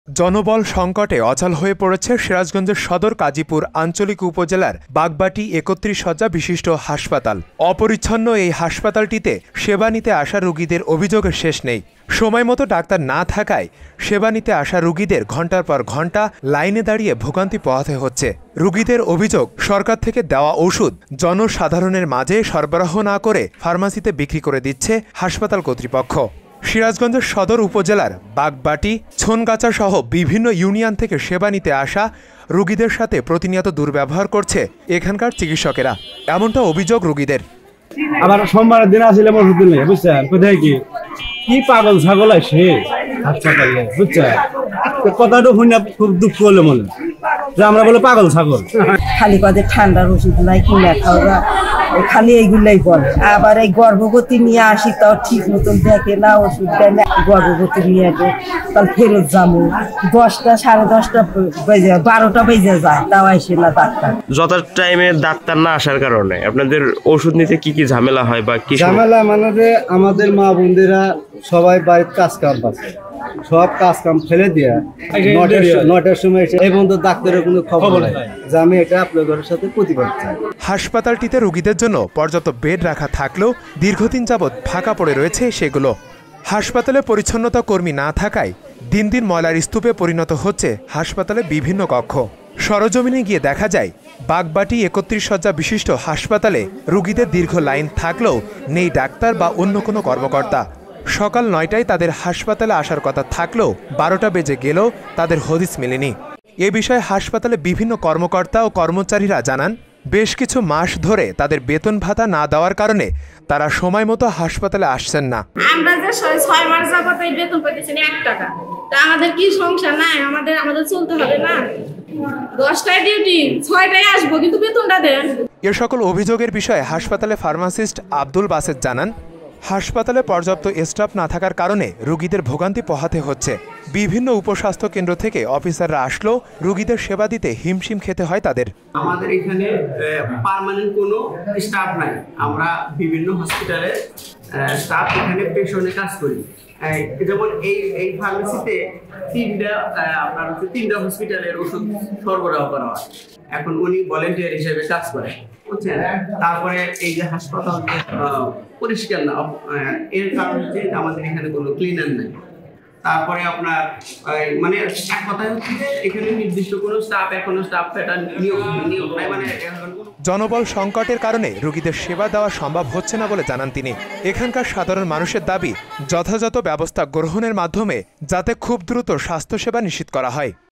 জনবল সংকটে অচল হয়ে পড়েছে সিরাজগঞ্জের সদর কাজীপুর আঞ্চলিক উপজেলার বাগবাটি ৩১ শয্যা বিশিষ্ট হাসপাতাল। অপরিচ্ছন্ন এই হাসপাতালটিতে সেবা নিতে আসা রোগীদের অভিযোগের শেষ নেই। সময়মতো ডাক্তার না থাকায় সেবা নিতে আসা রোগীদের ঘণ্টার পর ঘণ্টা লাইনে দাঁড়িয়ে ভোগান্তি পোহাতে হচ্ছে। রোগীদের অভিযোগ, সরকার থেকে দেওয়া ওষুধ জনসাধারণের মাঝে সরবরাহ না করে ফার্মাসিতে বিক্রি করে দিচ্ছে হাসপাতাল কর্তৃপক্ষ। সিরাজগঞ্জের সদর উপজেলার বাগবাটি, ছনগাছা সহ বিভিন্ন ইউনিয়ন থেকে সেবা নিতে আসা রোগীদের সাথে প্রতিনিয়ত দুর্ব্যবহার করছে এখানকার চিকিৎসকেরা, এমনটা অভিযোগ রোগীদের। আবার সোমবারের দিন আসলে ওষুধ দিলে বুঝছেন, কোথায় কি পাগল ছাগল আসে হাসপাতালে, বুঝছেন? কথাটা শুনে খুব দুঃখ হলো মনে যে আমরা বলে পাগল ছাগল। খালি পদে ঠান্ডার ওষুধ নাই কিনা খাওয়া, খালি এইগুলাই বলে। আবার এই গর্ভবতী নিয়ে আসি, তাও ঠিক মতন দেখে না, ওষুধ দেয় না। গর্ভবতী নিয়ে তাহলে ফেরত যাবো 10টা সাড়ে 10টা বেজে 12টা বেজে যায়, তাও আসে না ডাক্তার। যত টাইমে ডাক্তার না আসার কারণে আপনাদের ওষুধ নিতে কি কি ঝামেলা হয় বা কি ঝামেলা? মানে আমাদের মা বোনদেরা সবাই বাড়ির কাজ কাম পাচ্ছে, সব কাজ কাম ফেলে দিয়ে 9টার সময় এসে এই বন্ধু ডাক্তারের কোনো খবর নাই যে আমি এটা আপনার ঘরের সাথে প্রতিবাদ চাই। হাসপাতালটিতে রোগীদের জন্য পর্যাপ্ত বেড রাখা থাকলেও দীর্ঘদিন যাবৎ ফাঁকা পড়ে রয়েছে সেগুলো। হাসপাতালে পরিচ্ছন্নতা কর্মী না থাকায় দিন দিন ময়লার স্তূপে পরিণত হচ্ছে হাসপাতালে বিভিন্ন কক্ষ। সরজমিনে গিয়ে দেখা যায় বাগবাটি ৩১ শয্যা বিশিষ্ট হাসপাতালে রোগীদের দীর্ঘ লাইন থাকলেও নেই ডাক্তার বা অন্য কোনো কর্মকর্তা। সকাল 9টায় তাদের হাসপাতালে আসার কথা থাকলেও 12টা বেজে গেলেও তাদের হদিস মেলেনি। এ বিষয়ে হাসপাতালে বিভিন্ন কর্মকর্তা ও কর্মচারীরা জানান, বেশ কিছু মাস ধরে তাদের বেতন ভাতা না দেওয়ার কারণে তারা সময় মতো হাসপাতালে আসছেন না। আমরা যে 6 মাস যাবত এই বেতন পাইতেছি 1 টাকা, তা আমাদের কি সংসার নাই? আমাদের চলতে হবে না? 10টায় ডিউটি, 6টায় আসবো, কিন্তু বেতনটা দেন। এ সকল অভিযোগের বিষয়ে হাসপাতালে ফার্মাসিস্ট আব্দুল বাসেত জানান, হাসপাতালে পর্যাপ্ত স্টাফ না থাকার কারণে রোগীদের ভোগান্তি পোহাতে হচ্ছে। বিভিন্ন উপস্বাস্থ্য কেন্দ্র থেকে অফিসাররা আসলেও রোগীদের সেবা দিতে হিমশিম খেতে হয় তাদের। আমাদের এখানে পার্মানেন্ট কোনো স্টাফ নাই। আমরা বিভিন্ন হসপিটালে স্টাফ এখানে পেশনে কাজ করি। যেমন এই ফার্মেসিতে 3টা হসপিটালের ওষুধ সরবরাহ করা হয়। এখন উনি ভলেন্টিয়ার হিসেবে কাজ করেন, বুঝছেন? তারপরে এই যে হাসপাতাল পরিষ্কার না, এর কারণ হচ্ছে আমাদের এখানে কোনো ক্লিনার নেই। তারপরে আপনার মানে এক কথায় হচ্ছে এখানে নির্দিষ্ট কোনো স্টাফ প্যাটার্ন নিয়োগ নাই। মানে জনবল সংকটের কারণে রোগীদের সেবা দেওয়া সম্ভব হচ্ছে না বলে জানান তিনি। এখানকার সাধারণ মানুষের দাবি, যথাযথ ব্যবস্থা গ্রহণের মাধ্যমে যাতে খুব দ্রুত স্বাস্থ্যসেবা নিশ্চিত করা হয়।